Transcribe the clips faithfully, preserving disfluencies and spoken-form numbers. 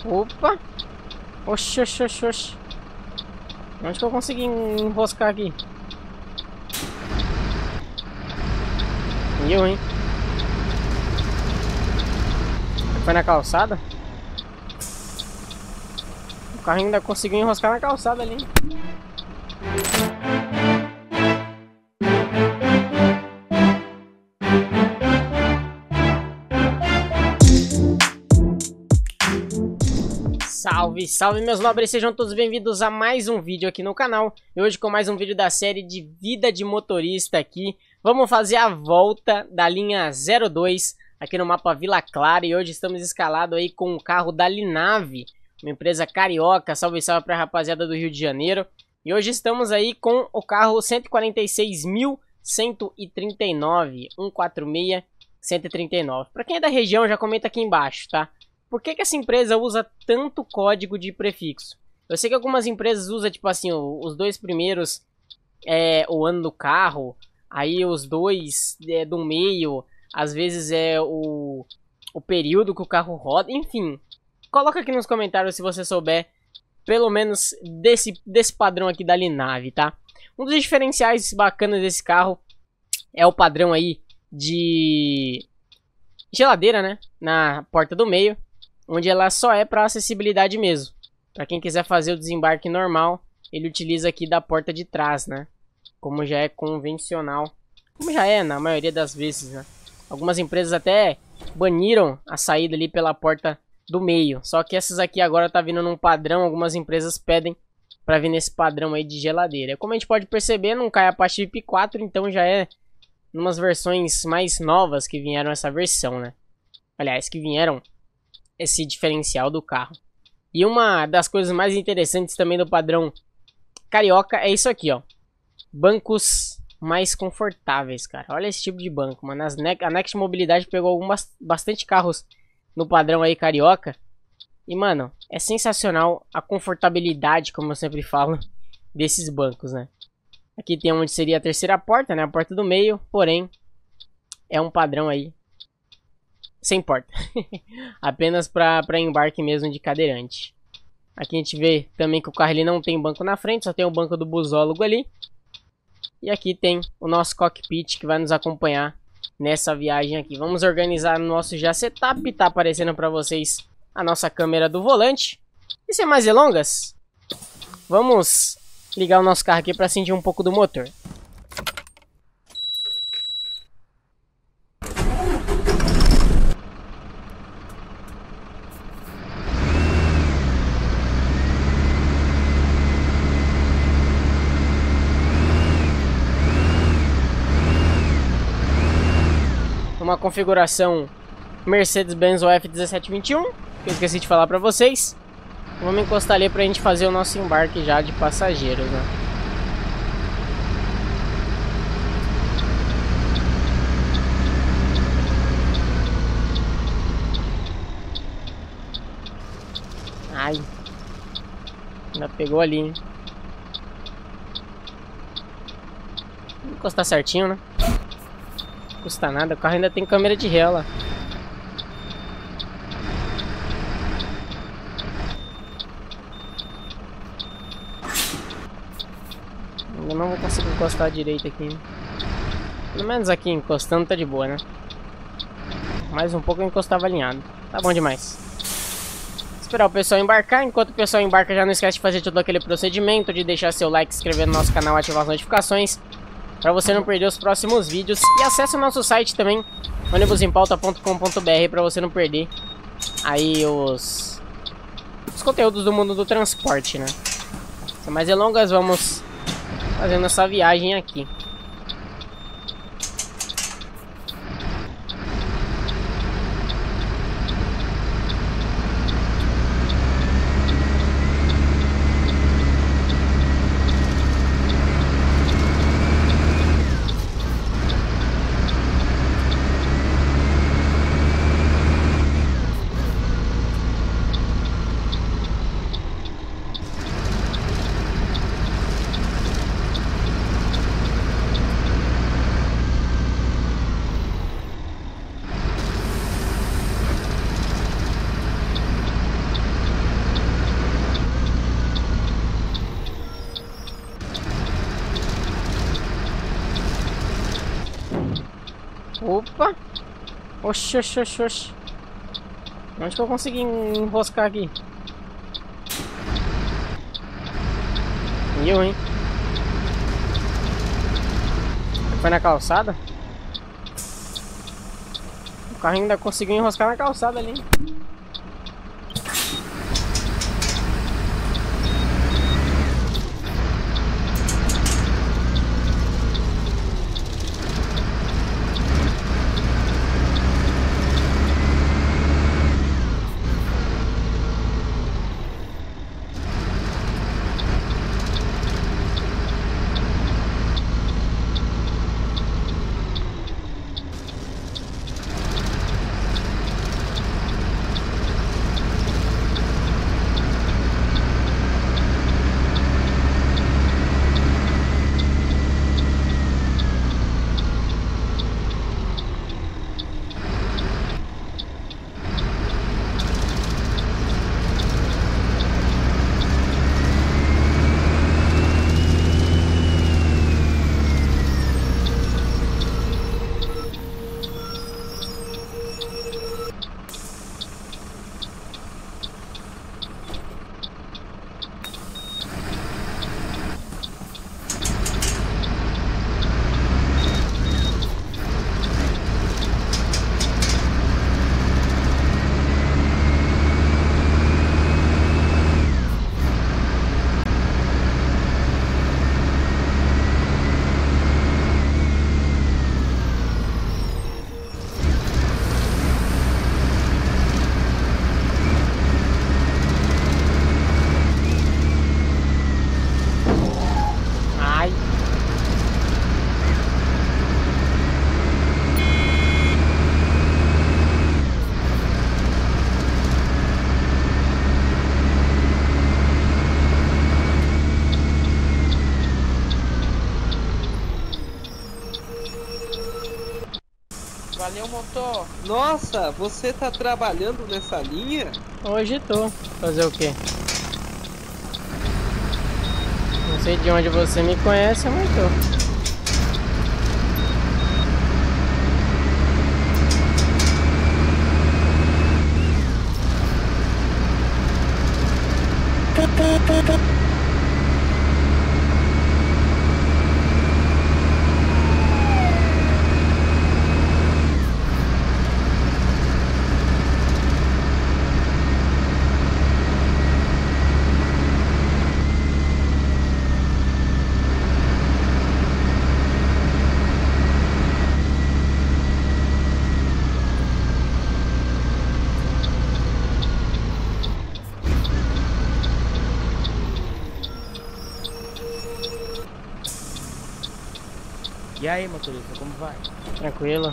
Opa! Oxi, oxi, oxi, oxi. Onde que eu consegui enroscar aqui? E eu, hein? Foi na calçada? O carro ainda conseguiu enroscar na calçada ali. Salve, salve meus nobres, sejam todos bem-vindos a mais um vídeo aqui no canal. E hoje com mais um vídeo da série de vida de motorista aqui. Vamos fazer a volta da linha zero dois aqui no mapa Vila Clara. E hoje estamos escalados aí com o carro da Linave, uma empresa carioca. Salve, salve pra rapaziada do Rio de Janeiro. E hoje estamos aí com o carro cento e quarenta e seis mil cento e trinta e nove, cento e quarenta e seis mil cento e trinta e nove. Pra quem é da região já comenta aqui embaixo, tá? Por que que essa empresa usa tanto código de prefixo? Eu sei que algumas empresas usam, tipo assim, os dois primeiros é o ano do carro, aí os dois é, do meio, às vezes é o, o período que o carro roda, enfim. Coloca aqui nos comentários se você souber, pelo menos desse, desse padrão aqui da Linave, tá? Um dos diferenciais bacanas desse carro é o padrão aí de geladeira, né? Na porta do meio. Onde ela só é para acessibilidade mesmo. Para quem quiser fazer o desembarque normal, ele utiliza aqui da porta de trás, né? Como já é convencional. Como já é na maioria das vezes, né? Algumas empresas até baniram a saída ali pela porta do meio. Só que essas aqui agora tá vindo num padrão. Algumas empresas pedem para vir nesse padrão aí de geladeira. Como a gente pode perceber, não cai a parte V I P quatro, então já é umas versões mais novas que vieram essa versão, né? Aliás, que vieram esse diferencial do carro. E uma das coisas mais interessantes também do padrão carioca é isso aqui, ó. Bancos mais confortáveis, cara. Olha esse tipo de banco, mano. As ne a Next Mobilidade pegou algumas, bastante carros no padrão aí carioca. E, mano, é sensacional a confortabilidade, como eu sempre falo, desses bancos, né? Aqui tem onde seria a terceira porta, né? A porta do meio, porém, é um padrão aí sem porta. Apenas para embarque mesmo de cadeirante. Aqui a gente vê também que o carro ele não tem banco na frente, só tem o banco do busólogo ali. E aqui tem o nosso cockpit que vai nos acompanhar nessa viagem aqui. Vamos organizar o nosso já setup, tá aparecendo para vocês a nossa câmera do volante. E sem mais delongas, vamos ligar o nosso carro aqui para sentir um pouco do motor. Uma configuração Mercedes-Benz O F dezessete vinte e um, que eu esqueci de falar pra vocês. Vamos encostar ali pra gente fazer o nosso embarque já de passageiros, né? Ai, ainda pegou ali, hein? Vou encostar certinho, né? Custa nada, o carro ainda tem câmera de ré lá. Eu não vou conseguir encostar direito aqui, né? Pelo menos aqui encostando tá de boa, né? Mais um pouco eu encostava alinhado. Tá bom demais. Esperar o pessoal embarcar. Enquanto o pessoal embarca, já não esquece de fazer todo aquele procedimento, de deixar seu like, se inscrever no nosso canal e ativar as notificações, para você não perder os próximos vídeos. E acesse o nosso site também, ônibus em pauta ponto com ponto br, para você não perder aí os, os conteúdos do mundo do transporte, né? Sem mais delongas, vamos fazendo essa viagem aqui. Opa! Oxi, oxi, oxi, oxi. Onde que eu consegui enroscar aqui? E eu, hein? Foi na calçada? O carro ainda conseguiu enroscar na calçada ali, hein? Valeu, motor. Nossa, você tá trabalhando nessa linha? Hoje tô. Fazer o quê? Não sei de onde você me conhece, mas tô. E aí, motorista, como vai? Tranquilo.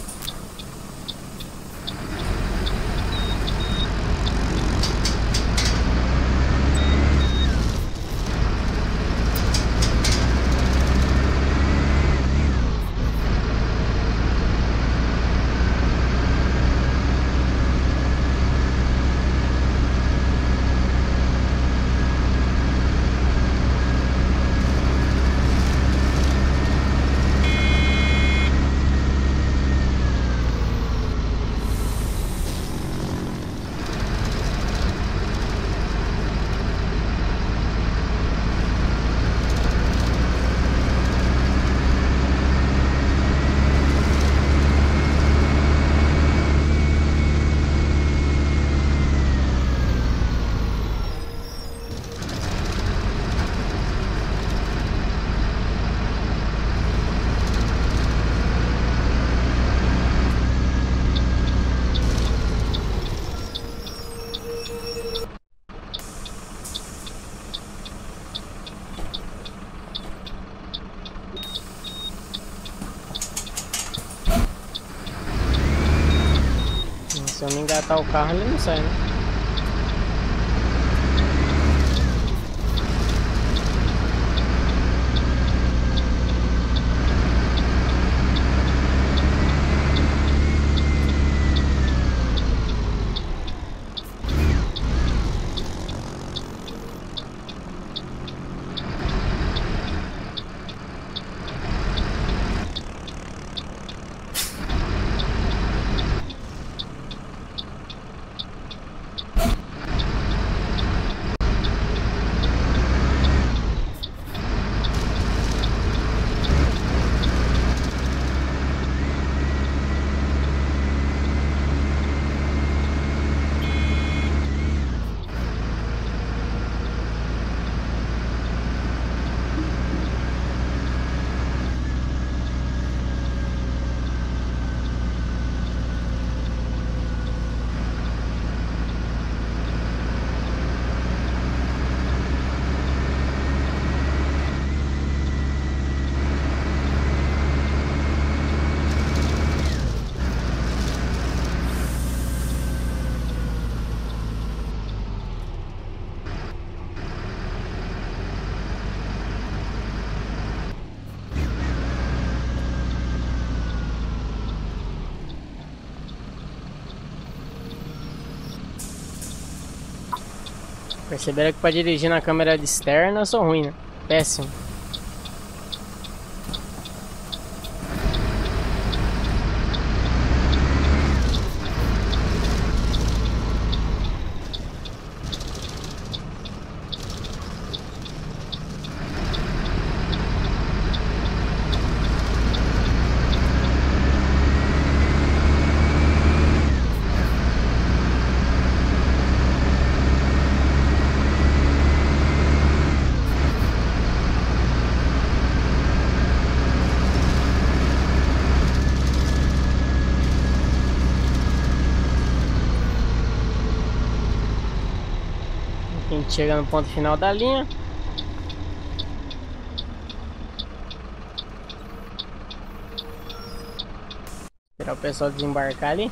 Se eu não engatar o carro, ele não sai, né? Perceberam que pra dirigir na câmera externa eu sou ruim, né? Péssimo. A gente chega no ponto final da linha. Esperar o pessoal desembarcar ali.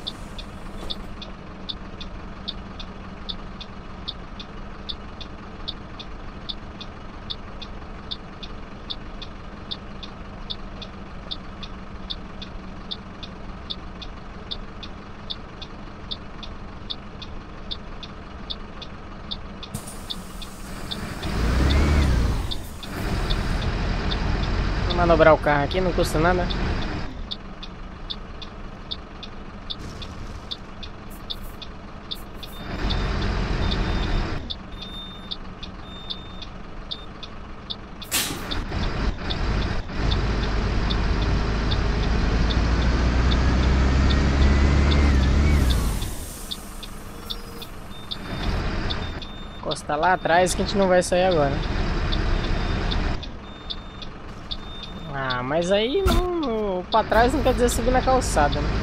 Manobrar o carro aqui não custa nada. Encostar lá atrás que a gente não vai sair agora. Ah, mas aí não, não, pra trás não quer dizer subir na calçada, né?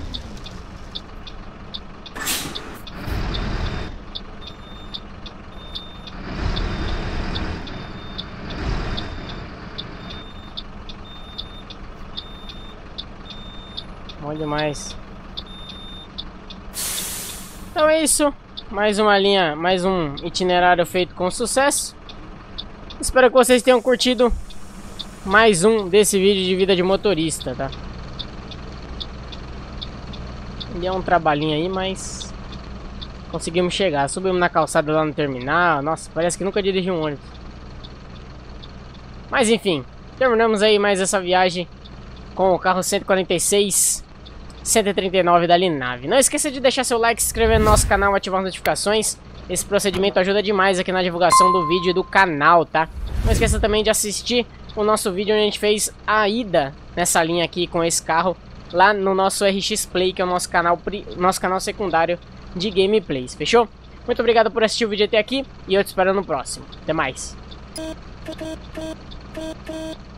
Bom demais. Então é isso. Mais uma linha, mais um itinerário feito com sucesso. Espero que vocês tenham curtido mais um desse vídeo de vida de motorista, tá? Deu um trabalhinho aí, mas conseguimos chegar. Subimos na calçada lá no terminal. Nossa, parece que nunca dirigi um ônibus. Mas enfim, terminamos aí mais essa viagem com o carro cento e quarenta e seis cento e trinta e nove da Linave. Não esqueça de deixar seu like, se inscrever no nosso canal e ativar as notificações. Esse procedimento ajuda demais aqui na divulgação do vídeo e do canal, tá? Não esqueça também de assistir o nosso vídeo onde a gente fez a ida nessa linha aqui com esse carro lá no nosso R X Play, que é o nosso canal, nosso canal secundário de gameplays, fechou? Muito obrigado por assistir o vídeo até aqui e eu te espero no próximo. Até mais!